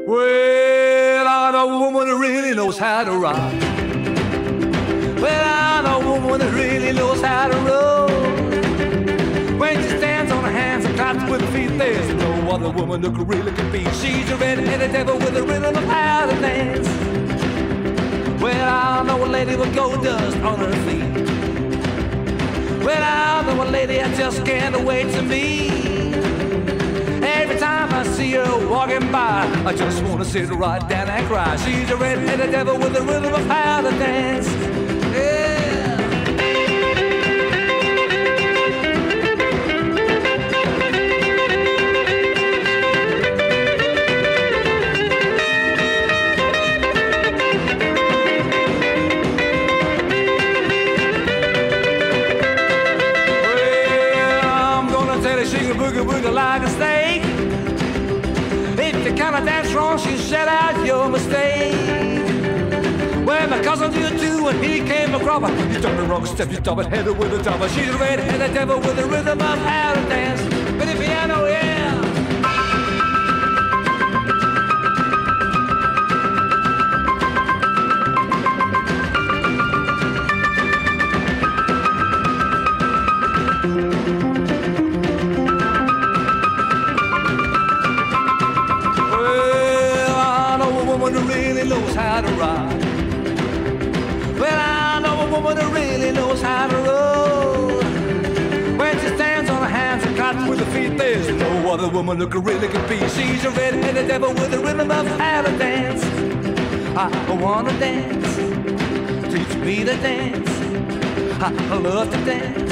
Well, I know a woman that really knows how to rock. Well, I know a woman that really knows how to roll. When she stands on her hands and claps with her feet, there's no other woman who could really compete. She's a red-headed devil with a rhythm of how to dance. Well, I know a lady with gold dust on her feet. Well, I know a lady I just can't wait to meet. Every time I see her walking by, I just want to sit right down and cry. She's a red-headed devil with a rhythm of how to dance. Yeah. Boogie like a snake. If you cannot dance wrong, she shut out your mistake. Well, my cousin did too when he came across her. You took the wrong step, you double headed with a double. She's a red-headed devil with a rhythm of how to dance. With the piano, yeah. Knows how to rock. Well, I know a woman who really knows how to roll. When she stands on her hands and claps with her feet, there's no other woman who can really compete. She's a red-headed devil with a rhythm of how to dance. I wanna dance. Teach me to dance. I love to dance.